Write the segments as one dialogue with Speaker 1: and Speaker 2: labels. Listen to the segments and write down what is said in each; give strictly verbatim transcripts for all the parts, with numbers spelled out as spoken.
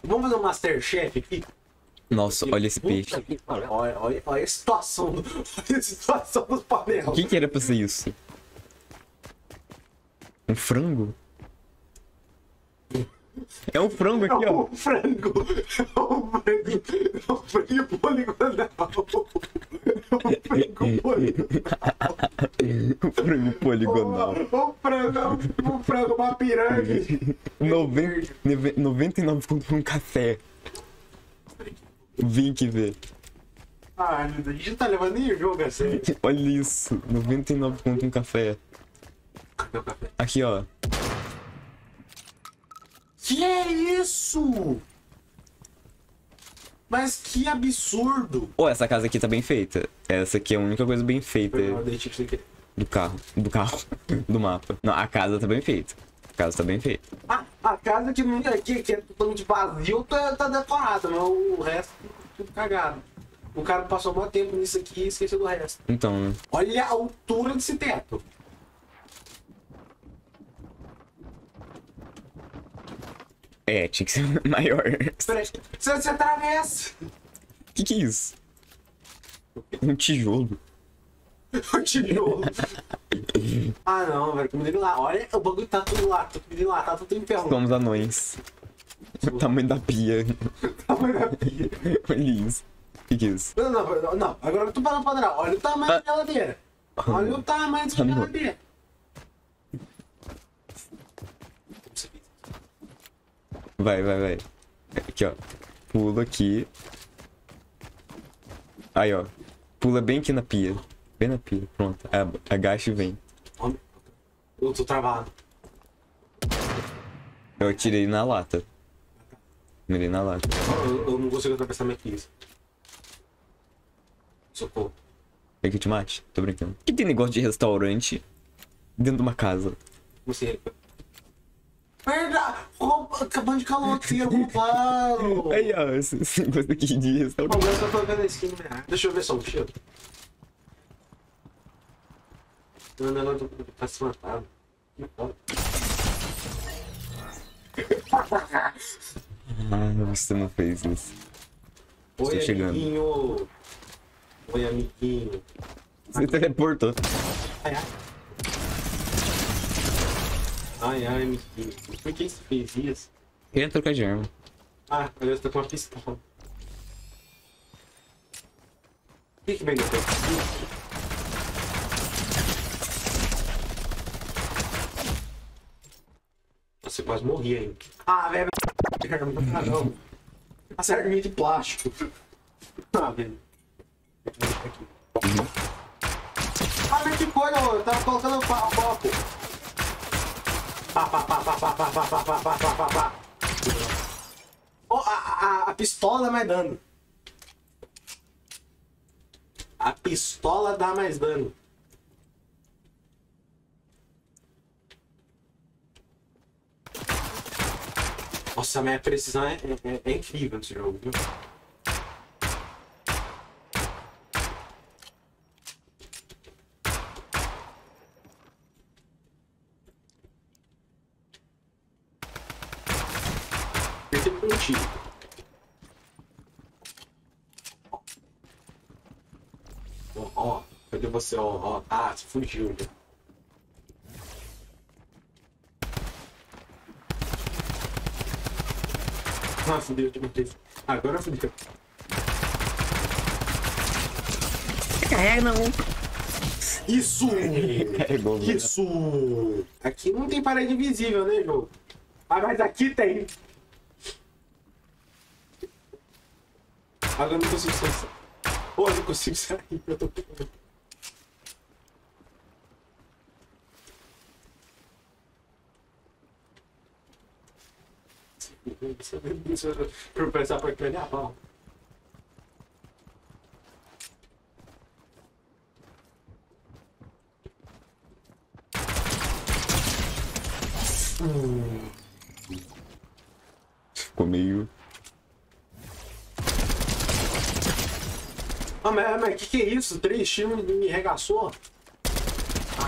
Speaker 1: Vamos fazer um Masterchef aqui?
Speaker 2: Nossa, olha esse peixe.
Speaker 1: Olha, olha, olha, olha a situação do, olha a situação dos panelas.
Speaker 2: O que que era pra ser isso? Um frango? É um frango aqui,
Speaker 1: É
Speaker 2: ó.
Speaker 1: um frango. É um frango. É um frango poligonal. É um frango poligonal.
Speaker 2: Um frango poligonal.
Speaker 1: Um frango, um frango, uma piranha.
Speaker 2: noventa e nove conto por um café. Vem que ver.
Speaker 1: Ah, a gente não tá levando nem o jogo a sério.
Speaker 2: Olha isso. noventa e nove conto um café.
Speaker 1: Cadê o café?
Speaker 2: Aqui, ó.
Speaker 1: Que é isso? Mas que absurdo.
Speaker 2: Pô, essa casa aqui tá bem feita. Essa aqui é a única coisa bem feita
Speaker 1: Eu dei tipo sem querer.
Speaker 2: do carro. Do carro. Do mapa. Não, a casa tá bem feita. A casa tá bem feita.
Speaker 1: Ah, a casa que, não- que, que é totalmente vazio tá, tá decorada, mas o resto tudo cagado. O cara passou muito tempo nisso aqui e esqueceu do resto.
Speaker 2: Então, né?
Speaker 1: Olha a altura desse teto.
Speaker 2: É, tinha que ser maior.
Speaker 1: Peraí, você, você atravessa.
Speaker 2: Que que é isso? Um tijolo.
Speaker 1: O tijolo. Ah não, velho, comida lá. Olha, o bagulho tá tudo lá, tá tudo lá, tá tudo em ferro.
Speaker 2: Somos anões. O tamanho da pia.
Speaker 1: Tamanho da pia.
Speaker 2: Olha isso. Que que é isso?
Speaker 1: Não, não, não, não. Agora eu tô parando pra adorar. Olha o tamanho
Speaker 2: Ah.
Speaker 1: da geladeira. Olha o tamanho dessa
Speaker 2: Ah, não.
Speaker 1: geladeira.
Speaker 2: Vai, vai, vai. Aqui, ó. Pula aqui. Aí, ó. Pula bem aqui na pia. Bem na pia. Pronto. A- Agacha e vem.
Speaker 1: Olha, eu tô travado.
Speaker 2: Eu atirei na lata. Mirei na lata.
Speaker 1: Eu, eu não consigo atravessar minha pista. Socorro.
Speaker 2: Quer que eu te mate? Tô brincando. Que tem negócio de restaurante dentro de uma casa?
Speaker 1: Como assim? Perda! Rouba! Acabando de caloteiro, roubaram!
Speaker 2: Aí, ó. Esse, esse negócio aqui de restaurante.
Speaker 1: Agora eu tô vendo a skin, né? Deixa eu ver só o cheiro. O negócio tá se matando.
Speaker 2: Ah, você não fez isso.
Speaker 1: Oi,
Speaker 2: Estou chegando.
Speaker 1: amiguinho! Oi, amiguinho!
Speaker 2: Você teleportou.
Speaker 1: Ai, ai. Ai, ai, amiguinho. Por que você fez isso?
Speaker 2: Queria trocar de arma.
Speaker 1: Ah, agora você tá com uma pistola. O que que vem depois? Você quase morria aí. Ah, velho. Ah, não. Essa arminha de plástico. Ah, velho. Aqui. Ah, mas que coisa, eu tava colocando o foco. Pá, pá, pá, pá, pá, pá, pá, pá, pá, pá, pá, pá, pá. Oh, a, a, a pistola dá mais dano. A pistola dá mais dano. Nossa, a minha precisão é, é, é incrível nesse jogo, viu? Percebi por um tiro. Ó, ó, cadê você? Ó, ó, ah, você fugiu, né? Ah, fudeu, eu te matei. Agora fudeu.
Speaker 2: É, não.
Speaker 1: Isso!
Speaker 2: Carregou, né?
Speaker 1: Isso! Aqui não tem parede invisível, né, jogo? Ah, mas aqui tem! Agora eu não consigo sair. Pô, eu não consigo sair, eu tô pegando. Pra pensar pra que a pau.
Speaker 2: Ficou meio...
Speaker 1: Ah, mas, mas que que é isso? Três tiros me regaçou? Ah.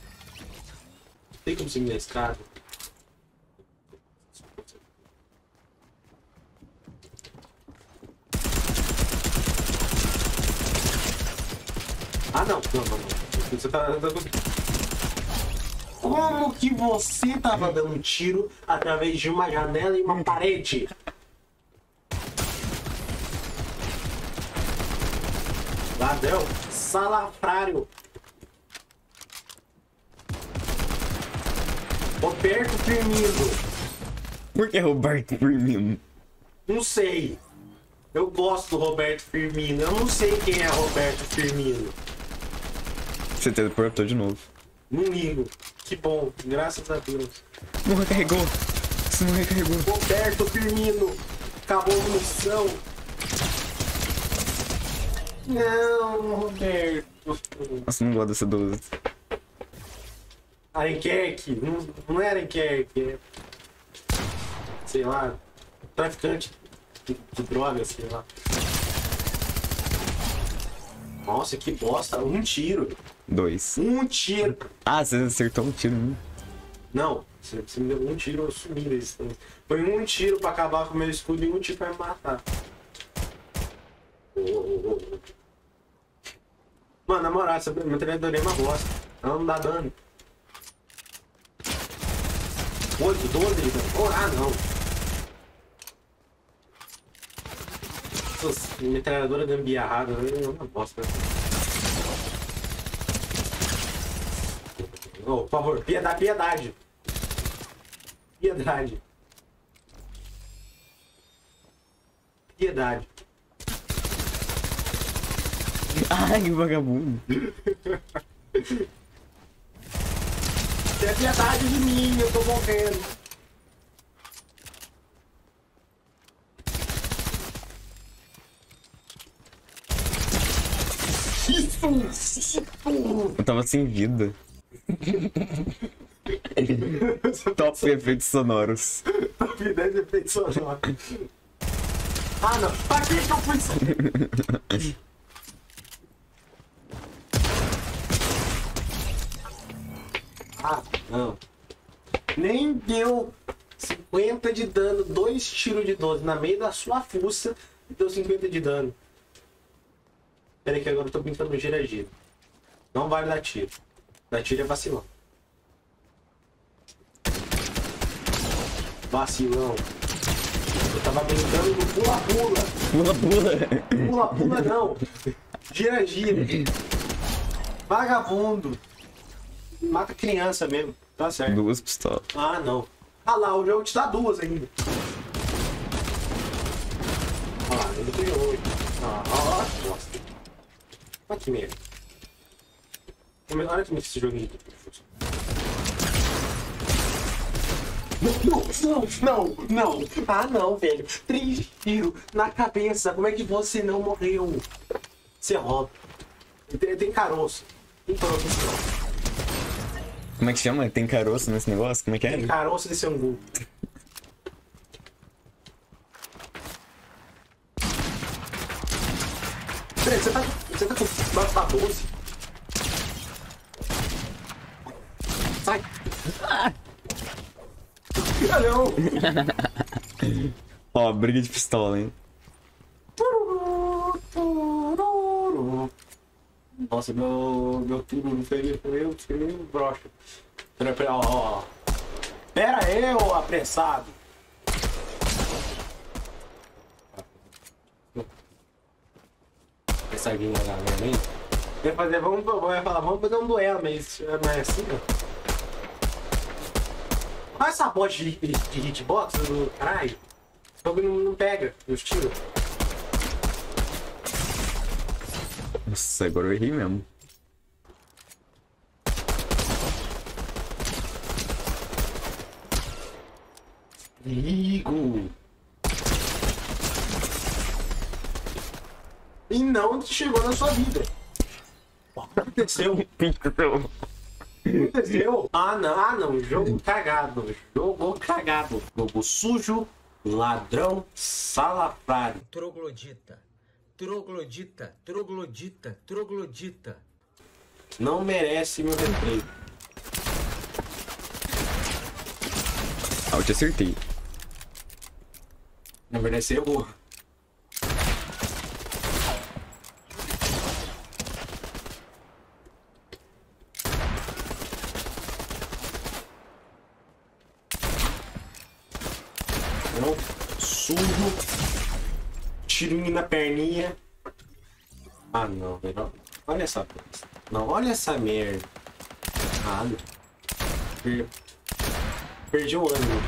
Speaker 1: Tem como seguir na escada? Ah, não. Não, não, não. Você tá... Como que você tava dando um tiro através de uma janela e uma parede? Ladrão, salafrário. Roberto Firmino.
Speaker 2: Por que Roberto Firmino?
Speaker 1: Não sei. Eu gosto do Roberto Firmino. Eu não sei quem é Roberto Firmino.
Speaker 2: Você teleportou de novo.
Speaker 1: Não ligo. Que bom. Graças a Deus.
Speaker 2: Não recarregou. Você não recarregou.
Speaker 1: Roberto Firmino. Acabou a munição. Não, Roberto.
Speaker 2: Nossa, não gosto dessa doze.
Speaker 1: Arenquerque. Não, não é Arenquerque. É... Sei lá. Traficante de, de drogas, sei lá. Nossa, que bosta. Um tiro.
Speaker 2: Dois.
Speaker 1: Um tiro.
Speaker 2: Ah, você acertou um tiro em mim.
Speaker 1: Não. Você, você me deu um tiro, eu sumi desse. Foi um tiro pra acabar com o meu escudo e um tiro pra me matar. Oh, oh, oh. Mano, na moral, essa metralhadora é uma bosta. Ela não dá dano. oito, doze de dano. Oh, ah, não. Essas metralhadoras gambiarradas é uma bosta. Oh, por favor, piedade, piedade. Piedade. Piedade.
Speaker 2: Ai, que vagabundo.
Speaker 1: Tem piedade de mim, eu tô morrendo. Isso!
Speaker 2: Eu tava sem vida. Top efeitos sonoros.
Speaker 1: Top dez efeitos sonoros. Ah, não. Pra que que eu fui... Ah, não. Nem deu cinquenta de dano, dois tiros de doze na meio da sua fuça e deu cinquenta de dano. Pera aí que agora eu tô brincando no gira-gira. Não vale dar tiro. Dar tiro é vacilão. Vacilão. Eu tava brincando no pula-pula.
Speaker 2: Pula, pula.
Speaker 1: Pula-pula não. Gira-gira. Vagabundo. Mata criança mesmo. Tá certo.
Speaker 2: Duas pistolas.
Speaker 1: Ah, não. Ah lá, o jogo te dá duas ainda. Ah, ele tem oito. Ah, ó, que bosta. Olha que merda. Olha que esse joguinho. Não, não, não, não. Ah, não, velho. Três tiros na cabeça. Como é que você não morreu? Você rouba. Tem, tem caroço. Tem caroço nesse negócio.
Speaker 2: Como é que chama? Tem caroço nesse negócio? Como é que é?
Speaker 1: Tem caroço desse angu. Peraí, você tá, você tá com bate pra doze? Sai! Ah, não!
Speaker 2: Ó, briga de pistola, hein?
Speaker 1: Nossa, meu, meu tubo não foi meu, foi meu brocha. Pera, pera, ó, ó. Pera aí, ô apressado. Apressadinho na galera, hein? Eu ia fazer, vamos, eu ia falar, vamos fazer um duelo, mas não é assim, ó. Olha essa bot de, de, de hitbox do caralho. O jogo não, não pega os tiros.
Speaker 2: Nossa, agora eu errei mesmo.
Speaker 1: Perigo! E não chegou na sua vida. O que aconteceu? Aconteceu? Ah não, ah não, jogo cagado, jogo cagado, jogo sujo, ladrão, salafrário.
Speaker 3: Troglodita, troglodita, troglodita, troglodita.
Speaker 1: Não merece meu respeito.
Speaker 2: Ah, eu te acertei.
Speaker 1: Na verdade você errou. Não. Sujo. Tirinho na perninha. Ah, não, velho. Olha essa coisa. Não, olha essa merda. Ah, não. Per... Perdi o ânimo.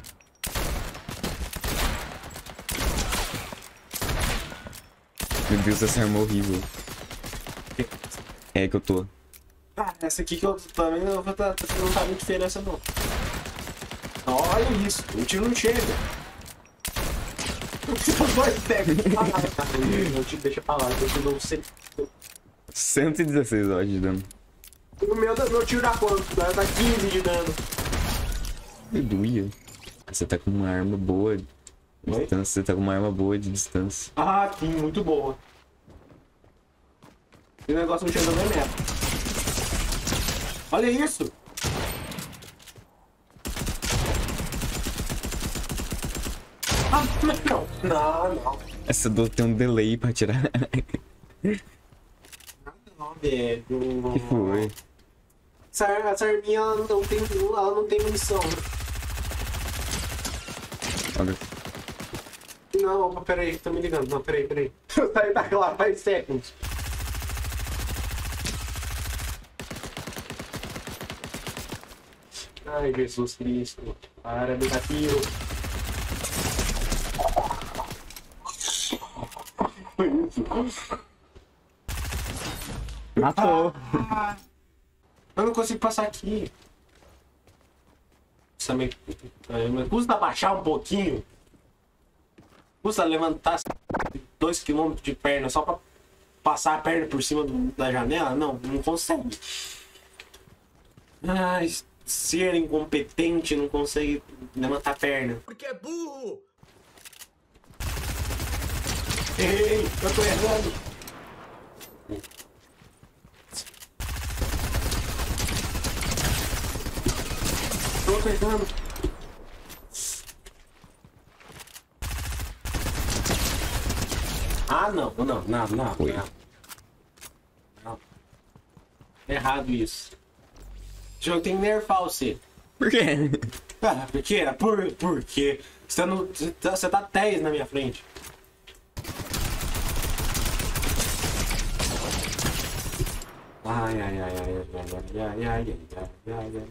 Speaker 2: Meu Deus, essa arma é horrível. É que eu tô.
Speaker 1: Ah, essa aqui que eu também não, não tá muito diferença não. Olha isso, o tiro não chega. Não te deixa falar, eu te dou
Speaker 2: cento e dezesseis, ó, de dano.
Speaker 1: O meu, meu tiro dá quanto? Dá quinze de dano.
Speaker 2: Me doía. Você tá com uma arma boa de
Speaker 1: Oi?
Speaker 2: distância. Você tá com uma arma boa de distância.
Speaker 1: Ah, sim, muito boa. E o negócio não chega nem metro. Olha isso! Ah, não, não, não.
Speaker 2: Essa dor tem um delay pra tirar.
Speaker 1: Não, velho.
Speaker 2: Que foi?
Speaker 1: Essa, essa arminha ela não tem, ela não tem munição.
Speaker 2: Olha.
Speaker 1: Não, peraí, tá me ligando. Não, peraí, peraí. Eu saí daquela faz seconds. Ai, Jesus Cristo. Para, me dá tiro.
Speaker 2: Matou.
Speaker 1: Ah, eu não consigo passar aqui. Também, custa baixar um pouquinho. Custa levantar dois quilômetros de perna só pra passar a perna por cima do, da janela? Não, não consegue. Ai, ser incompetente não consegue levantar a perna.
Speaker 3: Porque é burro!
Speaker 1: Ei, eu tô errando. Tô pegando. Ah, não, não, não, não,
Speaker 2: Foi.
Speaker 1: não. Não. Errado isso. O jogo tem que nerfar você.
Speaker 2: Por quê?
Speaker 1: Ah, porque era por, por quê? Você, não, você, tá, você tá dez na minha frente. Ai, ai, ai, ai, ai, ai, ai, ai, ai, ai, ai, ai.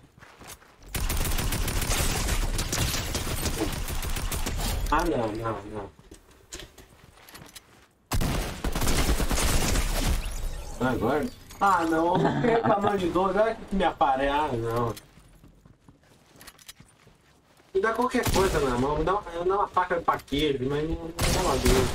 Speaker 1: Ah, não, não, não. Agora? Ah, não, não tem tamanho de doze, olha que me aparece. Ah, não. Me dá qualquer coisa na mão, me dá uma, me dá uma faca pra queijo, mas não, não dá uma dor.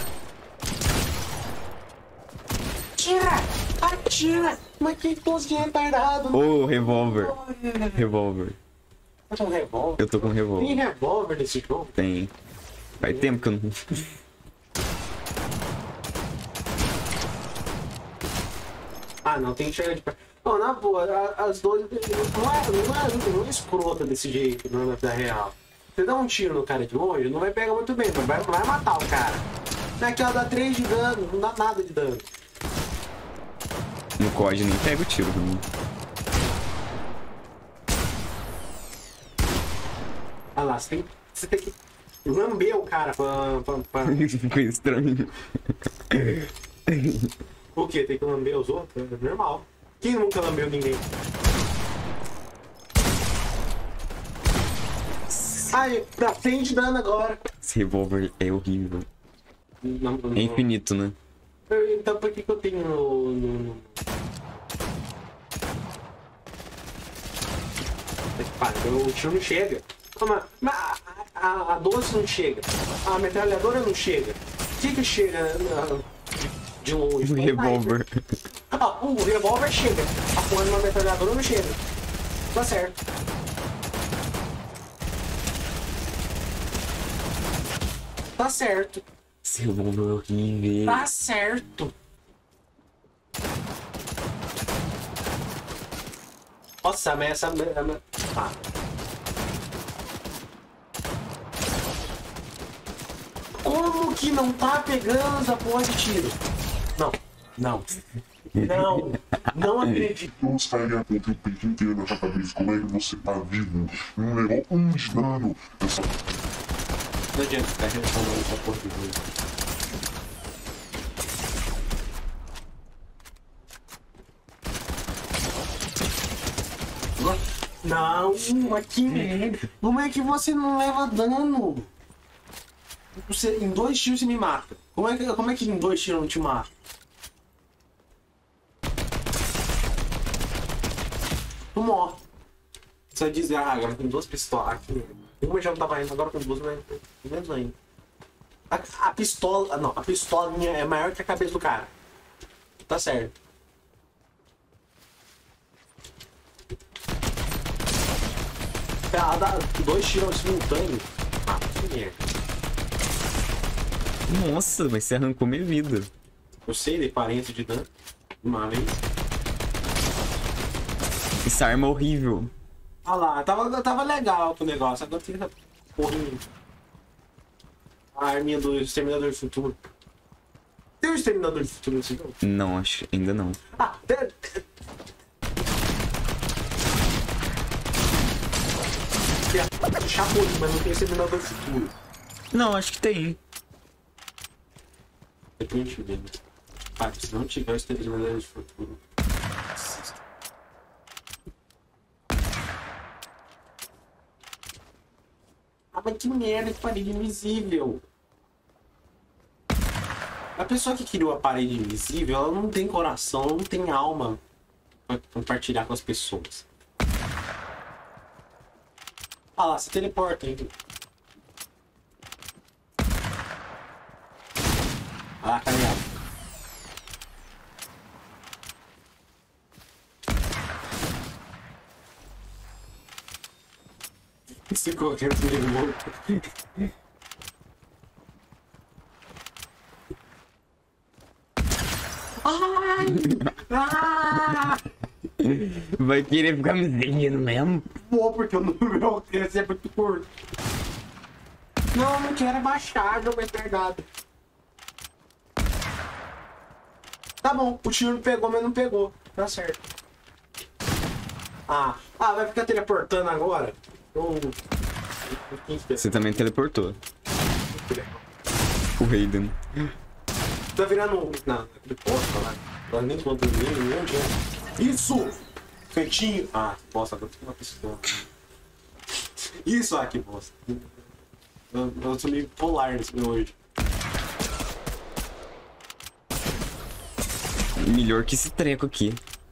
Speaker 1: Tira! Atira! Mas que doze de retardado!
Speaker 2: Ô, revólver. Revólver.
Speaker 1: Você tem um revólver?
Speaker 2: Eu tô com
Speaker 1: Tem
Speaker 2: revólver.
Speaker 1: revólver nesse jogo?
Speaker 2: Tem. Faz tempo que eu não.
Speaker 1: Ah, não, tem que chegar de perto. Não, na boa, a- as doze não é, não é, não é escrota desse jeito na vida real. Você dá um tiro no cara de longe, não vai pegar muito bem, mas vai, vai matar o cara. Naquela dá três de dano, não dá nada de dano.
Speaker 2: No C O D nem pega o tiro. Né?
Speaker 1: Ah lá, você tem, você tem que lamber o cara pra, pra, pra...
Speaker 2: Ficou estranho.
Speaker 1: O quê? Tem que lamber os outros? É normal. Quem nunca lambeu ninguém? Ai, dá cem de dano agora.
Speaker 2: Esse revólver é horrível.
Speaker 1: Não, não,
Speaker 2: É infinito, né?
Speaker 1: Eu- Então por que que eu tenho no... no... no- Pá, o tiro não chega. Ah, mas- mas a, a, a doze não chega. A metralhadora não chega. O que que chega ah, de, de longe?
Speaker 2: O revólver.
Speaker 1: Ah, o revólver chega. A porra de uma metralhadora não chega. Tá certo. Tá certo.
Speaker 2: Esse revólver é horrível.
Speaker 1: Tá certo. Nossa, mas essa... Ah. Como que não tá pegando essa porra de tiro? Não, não, não, não acredito.
Speaker 4: Eu estaria com o peito inteiro na sua cabeça. Como é que você tá vivo? Não levou um de dano. Eu só...
Speaker 1: Não adianta ficar reclamando essa porra de jogo. Não, mas que merda. Como é que você não leva dano? Você, em dois tiros você me mata. Como é, que, como é que em dois tiros não te mata? Tu morre. Você vai dizer, ah, agora tem duas pistolas aqui. Uma já não tava indo, agora com duas, mas menos ainda. A, a pistola, não, a pistolinha é maior que a cabeça do cara. Tá certo. Ela dá dois tiros simultâneos. Ah, que merda.
Speaker 2: Nossa, mas você arrancou minha vida.
Speaker 1: Eu sei, dei quarenta de dano. Uma vez.
Speaker 2: Essa arma é horrível.
Speaker 1: Ah lá, tava, tava legal o negócio. Agora tem essa porrinha. A arminha do Exterminador do Futuro. Tem o Exterminador do Futuro nesse jogo?
Speaker 2: Não, acho ainda não.
Speaker 1: Ah, tem... tem a Chapolin, mas não tem o Exterminador do Futuro.
Speaker 2: Não, acho que tem.
Speaker 1: Depois a gente vê. Ah, se não tiver o Exterminador do Futuro. Ah, mas que merda de parede invisível. A pessoa que criou a parede invisível, ela não tem coração, ela não tem alma pra compartilhar com as pessoas. Ah lá, se teleporta, hein? Ah lá, caminhada. Você correndo meio louco. Ai! Ah!
Speaker 2: Vai querer ficar me seguindo mesmo?
Speaker 1: Vou, porque o número alcance é muito curto. Não, não quero abaixar, jogo é carregado. Tá bom, o tiro pegou, mas não pegou. Tá certo. Ah, ah vai ficar teleportando agora? Eu...
Speaker 2: Você também teleportou. O Raiden.
Speaker 1: Tá virando... Não, aquele posto lá. Tá nem quanto nem onde é. Isso! Feitinho! Ah, bosta, agora tem uma pistola. Isso, ah, que bosta. Eu, eu sou meio polar nesse meu hoje.
Speaker 2: Melhor que esse treco aqui.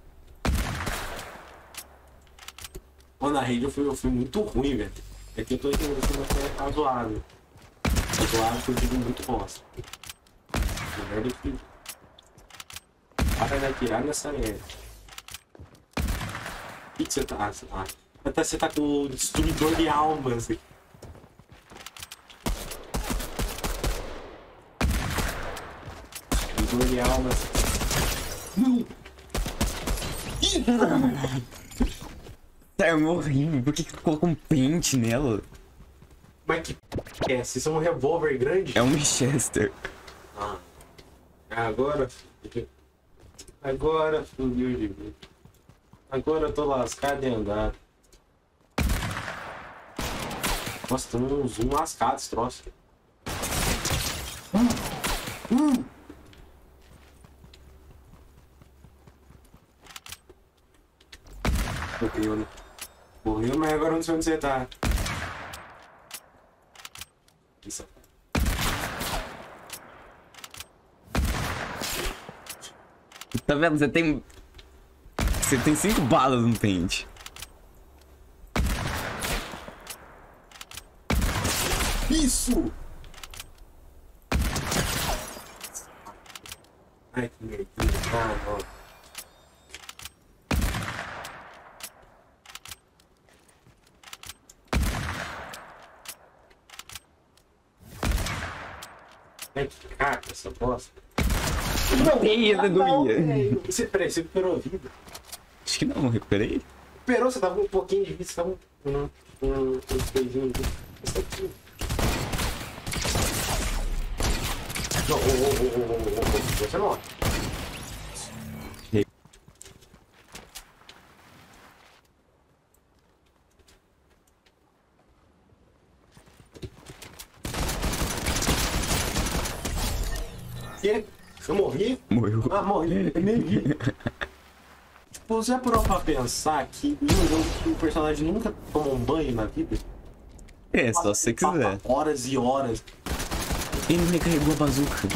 Speaker 1: Pô, na rede eu fui, eu fui muito ruim, velho. É que eu tô entendendo que você é razoável. Razoável que eu digo muito bosta. Melhor do que... Para de atirar nessa merda. O que que você tá... Ah, até você tá com o destruidor de almas. Destruidor de almas. Não!
Speaker 2: Tá, é horrível. Por que que colocou um pente nela?
Speaker 1: Mas que p... é? Vocês são um revólver grande?
Speaker 2: É um Winchester.
Speaker 1: Ah. Agora... Agora fudeu de mim. Agora eu tô lascado e andado. Nossa, tem um zoom lascado esse troço. Hum. Hum. Morreu, né? Morreu, mas agora eu não sei onde você tá. Isso.
Speaker 2: Tá vendo? Você tem... Você tem cinco balas no pente.
Speaker 1: Isso! Ai, que merda. Ah, não. Ai, que caca essa bosta.
Speaker 2: Não, isso, não ia.
Speaker 1: Você, peraí, você recuperou a vida?
Speaker 2: Acho que não, recuperei.
Speaker 1: Recuperou, você tava com um pouquinho de vida, você tava com um, um, um coisinho aqui. Esse aqui. Não, oh, oh, oh, oh, oh, oh, você não. quê? Eu morri?
Speaker 2: Morreu.
Speaker 1: Ah, morri. Eu nem vi. Tipo, você já parou pra pensar que em um jogo que o personagem nunca tomou um banho na vida?
Speaker 2: É, só se você quiser.
Speaker 1: Horas e horas.
Speaker 2: Ele não recarregou a bazuca.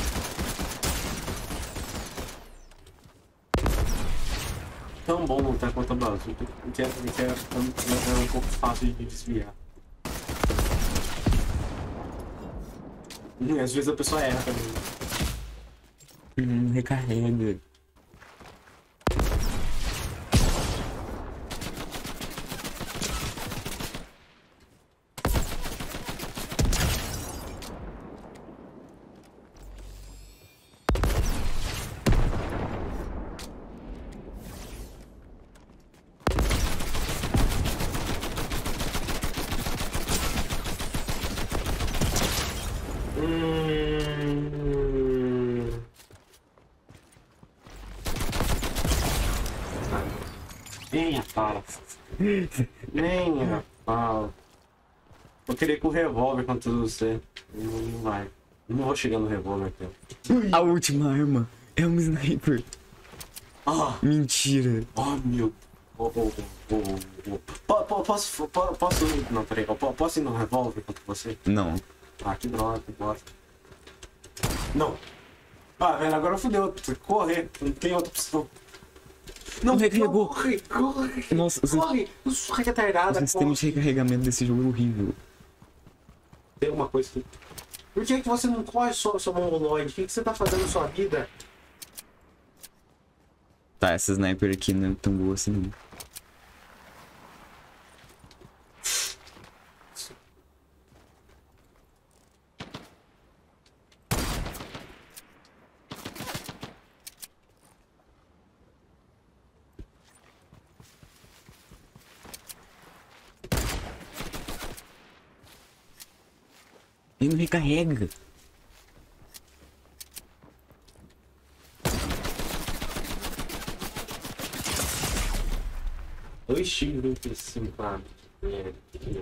Speaker 1: Tão bom lutar contra a bazuca, que é, que é, é um pouco fácil de desviar. Hum, às vezes a pessoa erra também.
Speaker 2: Hum, recarrega.
Speaker 1: Hum... Nem a pau. Nem a pau. Eu queria ir com o revólver contra você. Não, não vai. Não vou chegar no revólver aqui.
Speaker 2: A última arma é um sniper.
Speaker 1: Ah!
Speaker 2: Mentira.
Speaker 1: Oh, meu... Oh, oh, oh, oh, oh. Po- po- Posso... po- Posso ir... Não, peraí. Eu po- Posso ir no revólver contra você?
Speaker 2: Não.
Speaker 1: Ah, que droga, que bosta. Não. Ah, velho, agora fudeu. Correr. Não tem outra opção. Não,
Speaker 2: recarregou.
Speaker 1: Corre, corre.
Speaker 2: Nossa, o
Speaker 1: corre. Eu sou retardada.
Speaker 2: O sistema de recarregamento desse jogo é horrível.
Speaker 1: Tem alguma coisa aqui. Por que, que você não corre, sua, sua mongoloide? O que, que você tá fazendo na sua vida?
Speaker 2: Tá, essa sniper aqui não é tão boa assim não. Ele não recarrega.
Speaker 1: Dois tiros em cima, claro. É, é.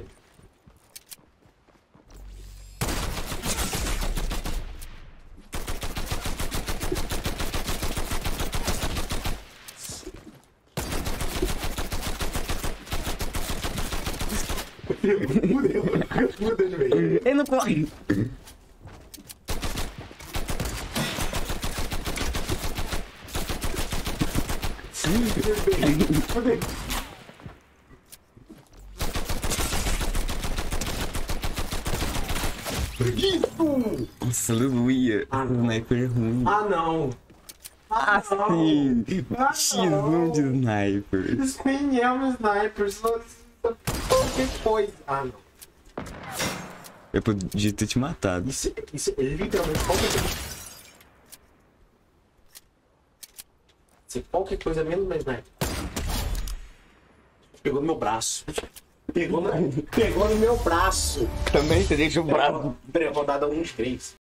Speaker 1: Fudeu, fudeu de vez.
Speaker 2: Ele não corre.
Speaker 1: Fudeu. Isso!
Speaker 2: Nossa, aleluia.
Speaker 1: Ah,
Speaker 2: Ah,
Speaker 1: não.
Speaker 2: sniper é ruim.
Speaker 1: Ah, não.
Speaker 2: Ah, sim.
Speaker 1: Ah,
Speaker 2: X um de sniper.
Speaker 1: Isso nem é um sniper, só qualquer coisa. Ah, não.
Speaker 2: Eu podia ter te matado.
Speaker 1: Isso, isso é literalmente qualquer coisa. Isso é qualquer coisa menos uma sniper. Pegou no meu braço. Pegou no, pegou no meu braço.
Speaker 2: Também você deixa o
Speaker 1: Peraí, rodada um de três.